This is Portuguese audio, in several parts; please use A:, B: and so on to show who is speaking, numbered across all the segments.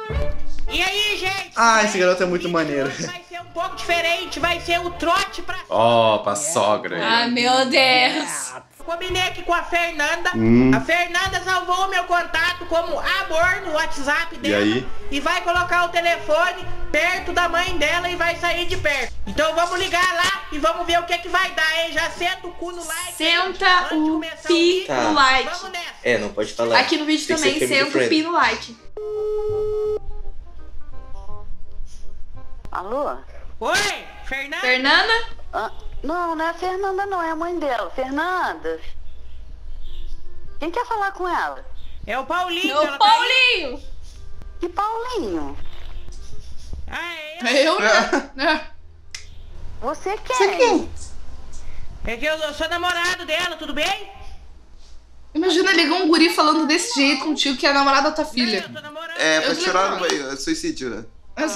A: E aí, gente?
B: Ah, esse garoto é muito maneiro.
A: Vai ser um pouco diferente, vai ser o trote pra...
C: Ó, pra sogra aí.
D: Ai, meu Deus.
A: Combinei aqui com a Fernanda. A Fernanda salvou o meu contato como amor no WhatsApp dela.
C: aí?
A: E vai colocar o telefone perto da mãe dela e vai sair de perto. Então vamos ligar lá e vamos ver o que vai dar, hein? Já senta o cu no like.
D: Senta o pi no like.
A: Vamos nessa.
E: É, não pode falar.
D: Aqui no vídeo
E: Tem que
D: também,
E: ser family
D: senta o
E: friendly.
D: pi no like.
F: Alô?
A: Oi, Fernanda?
D: Fernanda?
F: Ah, não é a Fernanda não, é a mãe dela. Fernanda? Quem quer falar com ela?
A: É o Paulinho.
D: Ô,
A: ela tá aí.
D: Paulinho!
F: Que Paulinho?
A: Ah, é
D: Eu, né?
F: Você quem?
A: É que eu sou namorado dela, tudo bem?
D: Imagina ligar um guri falando desse jeito contigo que é a namorada da tua filha.
A: Eu tô namorando.
B: É, pra
D: Eu
B: chorar
D: também.
B: no suicídio, né?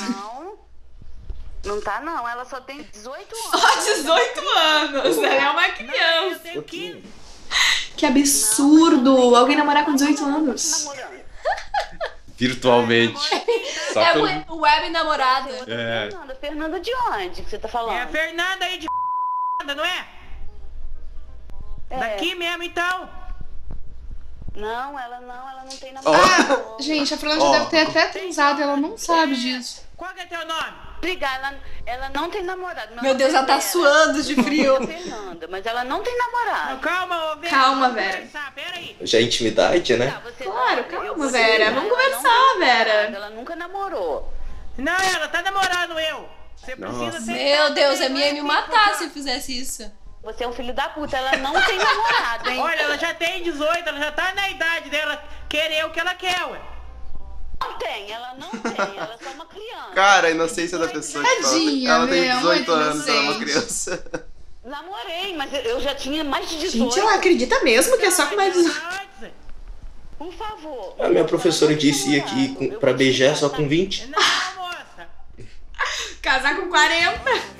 F: Não tá não, ela só tem 18 anos.
D: Só 18 anos, ela é uma
A: Eu
D: criança.
A: tenho 15.
D: Que absurdo, alguém namorar com 18 anos.
F: Namorando.
C: Virtualmente. Só
D: É
C: pelo...
D: web namorada.
C: É.
F: Fernanda de onde que você tá falando?
A: É a Fernanda aí de não é?
F: É.
A: Daqui mesmo, então.
F: Não, ela não tem namorado.
D: Gente, a Fernanda já deve ter até transado e ela não sabe disso.
A: Qual que é teu nome?
F: Brigar, ela não tem namorado.
D: Meu Deus, ela tá suando de frio.
F: Fernanda, mas ela não tem namorado.
A: Calma, ô Vera.
D: Calma,
A: vamos
D: Vera.
A: conversar, Pera aí.
E: Já é intimidade, né?
D: Claro, calma,
F: Eu vou
D: Vera,
F: ligar,
D: vamos
F: ela
D: conversar,
F: não tem
D: Vera.
F: namorado, Ela nunca namorou.
A: Não, ela tá namorando eu. Você precisa
C: Nossa.
A: aceitar
D: Meu Deus, a
A: também,
D: minha ia
A: não
D: me
A: é
D: matar
A: assim,
D: se eu fizesse isso.
F: Você é um filho da puta, ela não tem namorado, hein?
A: Olha, ela já tem 18, ela já tá na idade dela querer o que ela quer, ué.
F: Não tem, ela não tem, ela é só uma criança.
B: Cara, a inocência da pessoa que fala.
D: Tadinha,
B: Ela tem
D: meu,
B: 18
D: muito
B: anos, ela é uma
D: inocente.
B: criança.
F: Namorei, mas eu já tinha mais de 18.
D: Gente, ela acredita mesmo que é só com mais 18.
A: Antes.
F: Por favor.
E: A minha professora disse aqui pra beijar só com 20.
A: Não, moça.
D: Casar com 40.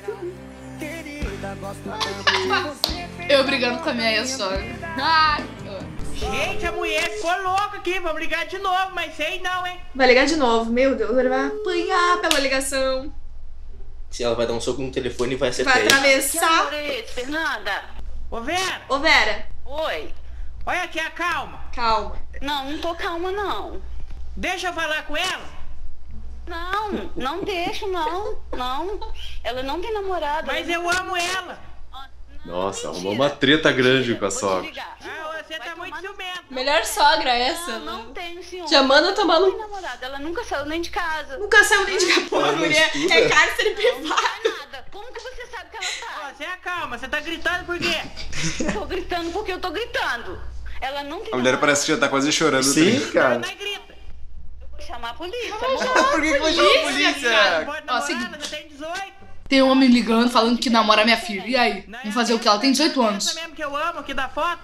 D: Eu brigando com a minha ex-sogra. Ai, que ódio.
A: Gente, a mulher ficou louca aqui. Vamos ligar de novo, mas sei não, hein.
D: Vai ligar de novo, meu Deus, ele vai apanhar pela ligação.
E: Se ela vai dar um soco no telefone e vai acertar
D: Vai
E: ele.
F: Que
D: atravessar.
F: amor é esse, Fernanda?
A: Ô, Vera,
D: Ô, Vera,
F: Oi.
A: olha aqui a calma.
D: calma.
F: Não tô calma, não.
A: Deixa eu falar com ela.
F: Não deixo, não. Ela não tem namorado.
A: Mas eu amo ela.
C: Nossa, arrumou uma treta grande com a
F: Vou te
C: sogra.
F: ligar.
A: Ah, você tá muito ciumento.
D: Melhor sogra essa.
F: Não tenho ciúme.
D: Já manda tomar
F: Não
D: no...
F: tem namorado, ela nunca saiu nem de casa.
D: Nunca saiu nem de capô,
E: Ela não
D: mulher.
E: estuda?
D: É cárcere
F: Não
D: privado.
F: faz nada. Como que você sabe que ela
A: Ó,
F: faz?
A: você acalma, você tá gritando por quê?
F: Tô gritando porque eu tô gritando. Ela não tem
B: A mulher
F: namorado.
B: parece que já tá quase chorando.
G: Sim, cara.
A: Não grita.
F: Vou chamar a polícia.
B: Por que vai chamar a polícia?
A: Pode
D: Ó,
A: namorar,
D: seguinte.
A: ela já tem 18.
D: Tem um homem ligando falando que namora minha filha. E aí? Vamos fazer o que? Ela tem 18 anos.
A: Essa mesmo que eu amo, que dá foto.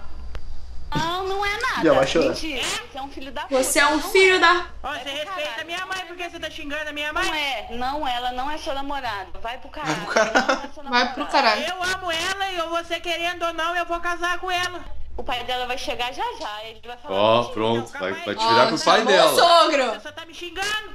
F: Não é nada.
G: Já vai chorar.
F: Mentira. Você é um filho da puta.
D: Você é um
F: Não
D: filho da...
A: Ó, você respeita a minha mãe, porque você tá xingando a minha mãe?
F: Não é, ela não é seu namorado. Vai pro caralho.
B: Vai pro caralho.
F: Não é seu
D: Vai pro
F: namorado.
D: caralho.
A: Eu amo ela e você querendo ou não, eu vou casar com ela.
F: O pai dela vai chegar já. Ele vai falar.
C: Ó,
F: contigo.
C: pronto, vai te
D: Ó,
C: virar com o pai
D: chamou o
C: dela.
D: sogro.
A: Você só tá me xingando.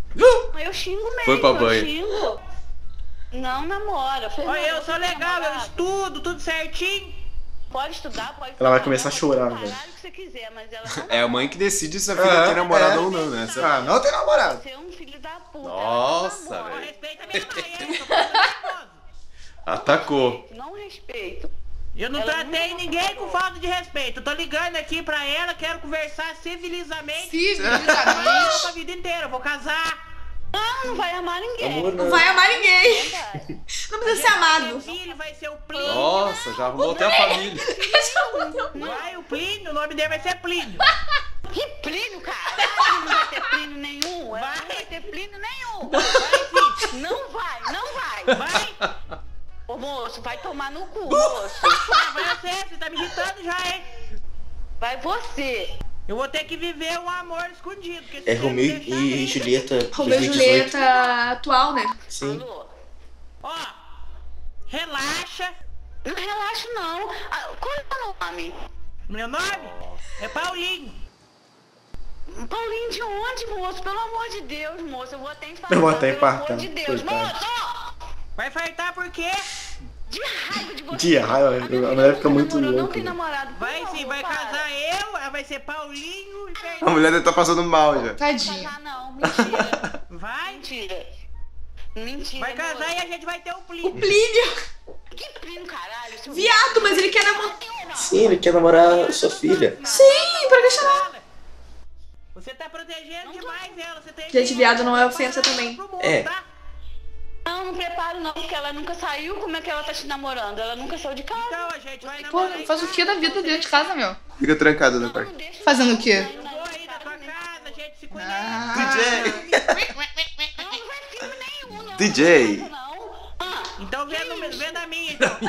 F: Eu xingo mesmo.
C: Foi pra
F: eu
C: banho.
F: xingo. Não namora.
A: Olha, eu sou
F: você tem
A: legal, eu
F: namorado?
A: estudo, tudo certinho.
F: Pode estudar, pode
G: Ela vai
F: trabalhar,
G: começar a
F: pode
G: chorar,
F: fazer o
G: velho.
F: caralho que você quiser, mas ela não
B: É a mãe que decide se a filha tem namorado ou não, né?
G: Ah, não tem namorado.
F: Você é um filho da puta.
C: Nossa,
F: ela não namora.
C: velho.
A: Respeita a minha mãe, hein? Tô falando nervoso.
C: Atacou.
F: Não respeito.
A: Eu não
F: Ela
A: tratei
F: nunca
A: ninguém
F: falou.
A: com falta de respeito. Eu tô ligando aqui pra ela, quero conversar civilizamente.
D: Civilizadamente.
A: A vida inteira, eu vou casar.
F: Não vai amar ninguém.
E: Amor,
D: Não
E: não.
D: vai amar ninguém.
F: Verdade.
D: Não precisa ser
A: Meu
D: amado.
A: filho vai ser o Plínio.
C: Nossa, já arrumou até a família.
A: Vai, o Plínio, o nome dele vai ser Plínio.
F: Que Plínio, cara? Não vai ter Plínio nenhum. Ela não vai ter Plínio nenhum. Não vai.
A: Vai.
F: Ô, moço, vai tomar no cu, moço.
A: Ah, vai você tá me irritando já, hein?
F: Vai você.
A: Eu vou ter que viver um amor escondido. Porque se
E: É
A: você me
E: Romeu
A: deixar
E: e
A: aí-
E: Julieta
D: Romeu e
E: 2018.
D: Julieta atual, né?
E: Sim.
F: Alô?
A: Ó, relaxa.
F: Não relaxo, não. Qual é o nome?
A: Meu nome é Paulinho.
F: Paulinho de onde, moço? Pelo amor de Deus, moço. Eu vou até infartar.
E: Eu vou até
F: pelo amor
E: infartar,
F: de Deus,
E: coitado.
F: moço!
A: Vai fartar por quê?
F: De raiva de você.
E: De raiva, a mulher fica muito
F: Não
E: louca.
F: tem namorado. por
A: Vai
F: favor,
A: sim, vai
F: para.
A: casar eu, vai ser Paulinho e
B: A
A: Fernanda.
B: mulher deve estar passando mal já.
D: Tadinho.
F: Casar não, mentira.
A: Vai?
F: Mentira. Mentira.
A: Vai casar
F: moço.
A: e a gente vai ter um
D: O
A: Plínio.
D: Plínio.
F: Que primo, caralho. seu
D: Viado, mas ele quer namorar.
E: Sim, ele quer namorar sua filha.
D: Sim, pra deixar lá.
A: Você tá protegendo demais ela. Você tem
D: Gente,
A: que
D: viado não é
A: preparar
D: ofensa
A: ela
D: também.
A: pro mundo,
E: É.
A: tá?
F: Não, não preparo não, porque ela nunca saiu. Como é que ela tá te namorando? Ela nunca saiu de casa.
A: Então a gente vai
D: Pô,
A: namorar em
D: faz o que da vida dentro de casa, meu?
B: Fica trancada no
F: Não,
B: quarto.
F: não deixa
D: Fazendo o quê?
A: Eu vou aí na tua casa, a gente se conhece.
B: DJ!
F: Não, não vai filme nenhum, não.
B: DJ.
F: Não. Ah,
A: Então vê na minha, então.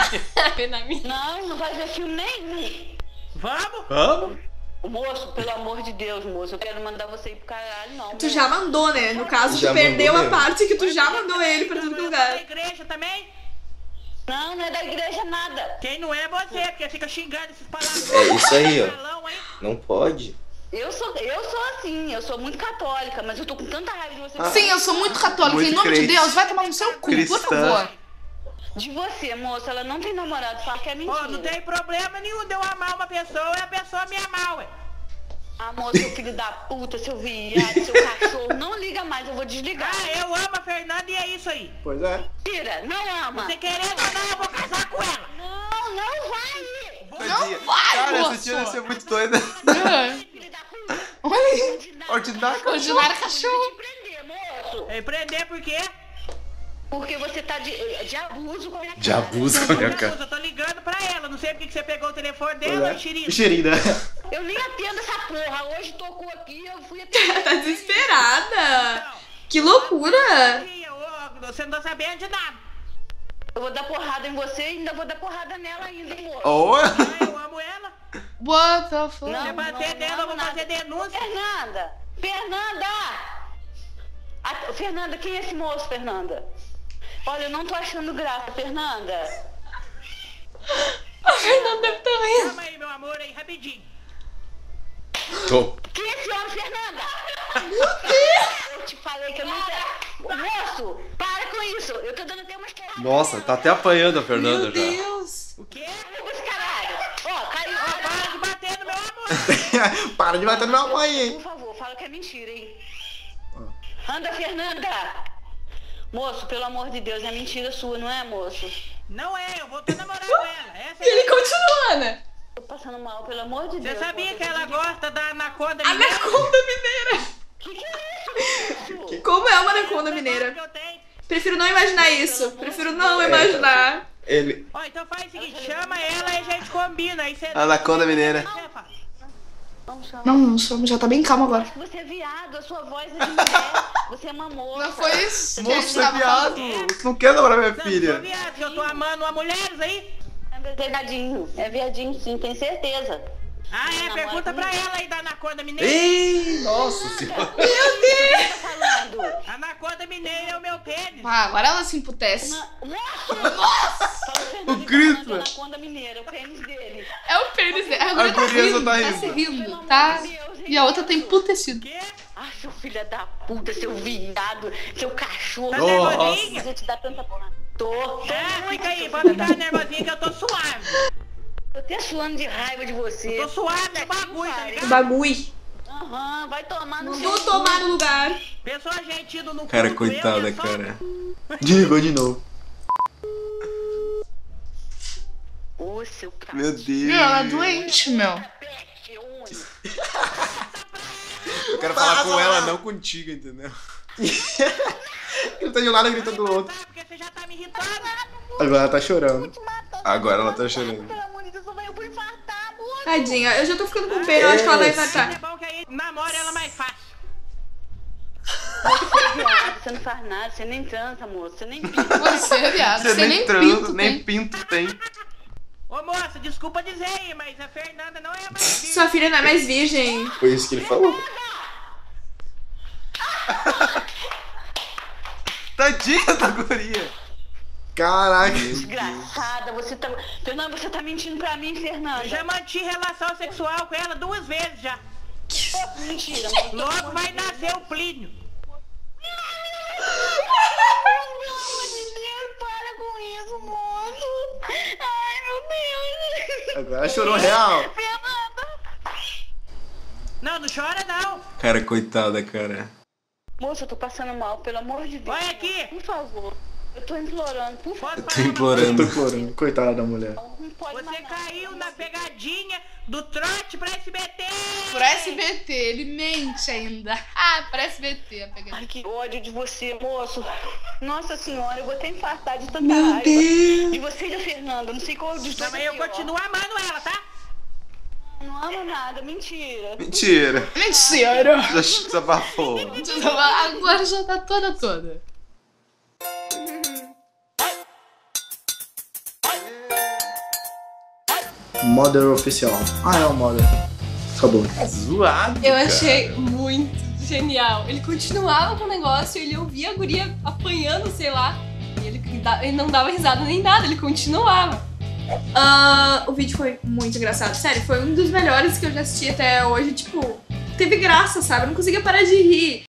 F: não vai ver filme nenhum.
A: Vamos?
C: Vamos?
F: Moço, pelo amor de Deus, moço. Eu quero mandar você ir pro caralho, não.
D: Tu já mandou, né? No caso,
E: Já
D: tu perdeu
E: mandou
D: a
E: mesmo.
D: parte que tu já mandou ele pra todo
A: Da
D: lugar.
A: igreja também?
F: Não, não é da igreja nada.
A: Quem não é você, porque fica xingando esses palavrões.
E: É isso aí, ó.
A: Balão, hein?
E: Não pode.
F: Eu sou assim, eu sou muito católica, mas eu tô com tanta raiva de você.
D: Sim, eu sou muito católica.
B: Muito
D: Em nome de
B: crente.
D: Deus, vai tomar no seu cu, por
B: Cristã.
D: favor.
F: De você, moça, ela não tem namorado, fala que é mentira.
A: Pô, não tem problema nenhum de eu amar uma pessoa e a pessoa me amar, ué.
F: Amor, seu filho da puta, seu viado, seu cachorro, não liga mais, eu vou desligar.
A: Ah, eu amo a Fernanda e é isso aí.
E: Pois é.
F: Mentira, não ama.
A: Você querendo ou não, eu vou casar com ela.
F: Não, não vai.
B: Tadinha.
D: vai,
B: Cara,
D: moço.
B: essa tia deve ser muito doida.
F: Filho da puta.
D: Olha aí.
B: Ordinário.
D: Ordinário
F: Te
D: cachorro.
F: prender, moço.
A: Prender por quê?
F: Porque você tá de abuso com a minha
C: De
F: cara.
C: abuso com a minha cara.
A: Eu tô ligando pra ela. Não sei porque que você pegou o telefone dela, enxerido.
E: Xerida.
F: Eu nem atendo essa porra. Hoje tocou aqui, eu fui atender.
D: Tá desesperada. Que loucura.
A: Você não tá sabendo de nada.
F: Eu vou dar porrada em você e ainda vou dar porrada nela ainda, moço.
B: Oh,
A: Ah, eu amo ela.
D: What the fuck?
A: Se bater nela, eu vou fazer denúncia.
F: Fernanda! Fernanda, quem é esse moço, Fernanda? Olha, eu não tô achando graça, Fernanda.
D: A Fernanda deve estar rindo.
A: Calma aí, meu amor, aí, rapidinho.
C: Tô.
F: Quem é esse homem, Fernanda? Eu te falei que eu não quero. Moço, para com isso. Eu tô dando até umas porradas.
C: Nossa, tá até apanhando a Fernanda
D: Meu
C: já.
D: Deus.
A: O quê?
F: Para com esse caralho. Ó, caiu.
A: Para de bater no meu amor.
B: para de bater na minha mãe, hein?
F: Por favor, fala que é mentira, hein? Anda, Fernanda. Moço, pelo amor de Deus, é mentira sua, não é, moço?
A: Não é, eu vou tô namorando ela. Essa
D: E ele
A: é
D: continua, né?
F: Tô passando mal, pelo amor de
A: Você
F: Deus.
A: sabia
F: moço,
A: que ela
F: eu tô
A: gosta da anaconda mineira?
D: Anaconda mineira.
F: Que é isso, moço?
D: Como é uma anaconda mineira?
A: Que eu tenho.
D: Prefiro não imaginar isso. Prefiro não imaginar.
E: Ele.
A: Ó, então faz o seguinte, chama ela e a gente combina. Aí você...
B: Anaconda mineira.
A: Você faz.
F: Não chama.
D: Não somos, já tá bem calmo agora.
F: Acho que você é viado, a sua voz é de mulher. Você é uma moça.
D: Não foi isso.
B: Moço, é viado. Você não quer namorar minha
A: Não,
B: filha.
A: sou viado, eu tô amando uma mulher aí.
F: É viadinho. É viadinho, sim, tem certeza.
A: Ah, é? Pergunta pra ela aí da anaconda mineira.
C: Ei, nossa senhora.
F: Tá falando?
A: Anaconda mineira é o meu pênis.
D: Ah, agora ela se emputece.
F: O
B: Cristo.
F: Anaconda mineira, o pênis dele.
D: É o pênis dele. A guria
B: A guria só tá
D: tá
B: rindo.
D: se rindo, tá? E a outra tá emputecida.
A: Quê?
F: Ah, seu filho da puta, seu viado, seu cachorro.
A: Tá
C: Nossa.
A: nervosinha?
F: Vou te dar tanta porra. Tô
A: Fica aí, pode ficar nervosinha que eu tô suave.
F: Tô até suando de raiva de você.
A: Tô suave no bagulho, tá
D: O
A: ligado?
D: bagulho.
F: Aham, vai tomar no
D: Vou tomar no lugar.
A: Pessoa gentil no
B: Cara,
A: culto, eu
B: coitada,
A: e a só-
B: cara. Desligou de novo.
F: Ô, seu cachorro.
B: Meu Deus.
D: Meu, ela é doente, meu.
F: Peste, onde?
B: Eu quero falar com ela, não contigo, entendeu?
E: Ele tá de um lado gritando do outro.
A: Tá, porque você já tá me irritando.
E: Agora ela tá chorando.
B: Agora ela tá chorando.
F: Pelo amor de Deus, eu vou infartar, amor.
D: Tadinha, eu já tô ficando com pena. Eu acho que ela vai
A: É
D: infartar.
A: bom que aí namora ela mais fácil.
F: Você é viado, você não faz nada, você nem transa, moço, você nem pinta.
D: Você é viado.
B: Você nem
D: pinto
B: transa, nem
D: tem.
B: pinto tem.
A: Ô moça, desculpa dizer aí, mas a Fernanda não é mais virgem.
D: Sua filha não é mais virgem.
E: Foi isso que ele falou.
B: Tadinha da guria. Caraca.
F: Desgraçada, você tá... Fernanda, você tá mentindo pra mim, Fernanda.
A: Eu já mantive relação sexual com ela 2 vezes já.
F: Mentira, moço.
A: Logo vai nascer o Plínio.
F: Pelo amor de Deus, para com isso, moço. Ai, meu Deus.
B: Agora chorou real.
F: Fernanda.
A: Não chora não.
B: Cara, coitada, cara.
F: Moço, eu tô passando mal, pelo amor de Deus.
A: Olha aqui.
F: Por favor. Eu tô implorando, por favor.
A: Posso
B: Tô
A: falar uma
B: implorando.
E: Tô chorando. Coitada da mulher.
F: Não pode
A: Você
F: mais nada.
A: caiu na pegadinha do trote pra SBT!
D: Pro SBT, ele mente ainda. Ah, pro SBT, a pegadinha.
F: Ai, que ódio de você, moço. Nossa senhora, eu vou até infartar de tanta
E: Meu
F: raiva.
E: Deus.
F: De você e da Fernanda, não sei qual dos
A: Não,
F: dois
A: mas
F: é
A: eu
F: pior.
A: continuo amando ela, tá?
F: Não amo nada, mentira.
B: Mentira.
D: Mentira!
B: Já desabafou.
D: Agora já tá toda.
E: Mother oficial. Ah, é o Mother. Acabou.
C: Zoado.
G: Eu
C: cara.
G: achei muito genial. Ele continuava com o negócio, ele ouvia a guria apanhando, sei lá. E ele não dava risada nem nada, ele continuava. O vídeo foi muito engraçado. Sério, foi um dos melhores que eu já assisti até hoje. Tipo, teve graça, sabe? Eu não conseguia parar de rir.